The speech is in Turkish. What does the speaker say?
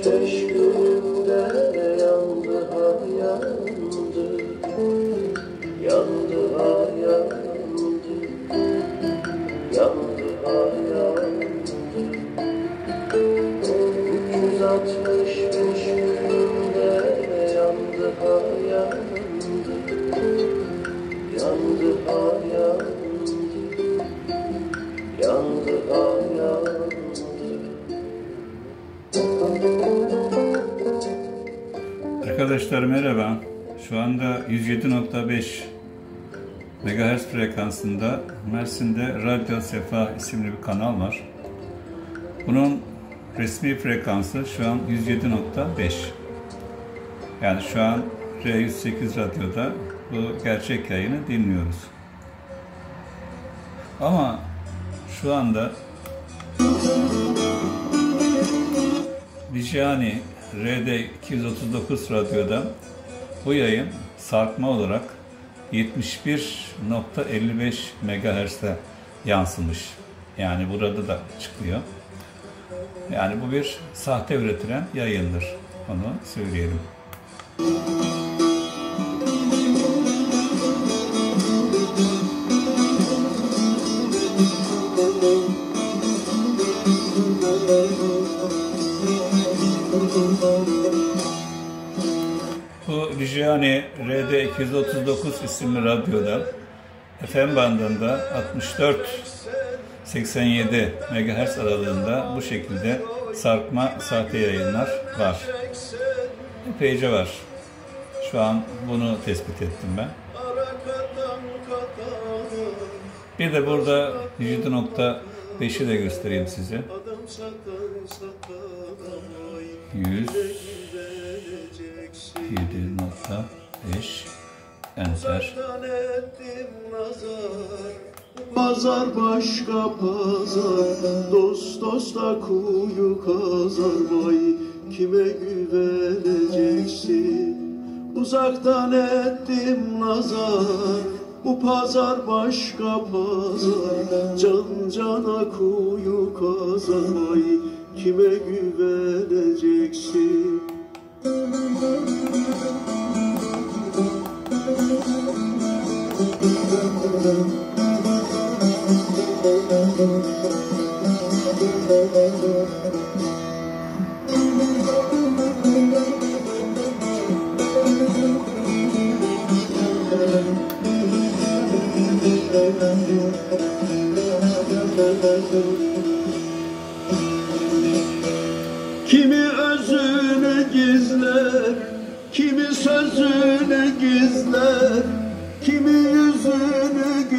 meşgulde yandı ha yandı, yandı ha yandı, yandı ha yandı. 365 günde yandı ha yandı, yandı ha yandı, yandı ha yandı. Arkadaşlar merhaba. Şu anda 107.5 MHz frekansında Mersin'de Radyo Sefa isimli bir kanal var. Bunun resmi frekansı şu an 107.5. Yani şu an R108 radyoda bu gerçek yayını dinliyoruz. Ama şu anda Vijani RD239 radyoda bu yayın sarkma olarak 71.55 MHz'de yansımış. Yani burada da çıkıyor. Yani bu bir sahte üretilen yayındır. Onu söyleyelim. Bu Vijani RD239 isimli radyoda FM bandında 64-87 MHz aralığında bu şekilde sarkma sahte yayınlar var. Epeyce var. Şu an bunu tespit ettim ben. Bir de burada 107.5'i de göstereyim size. 107.5 Enter. Pazar başka pazar, dost dosta kuyu kazar. Vay kime güveneceksin? Uzaktan ettim nazar, bu pazar başka pazar. Can cana kuyu kazar. Vay kime güveneceksin? Kimi özünü gizler, kimi sözünü gizler, kimi yüzünü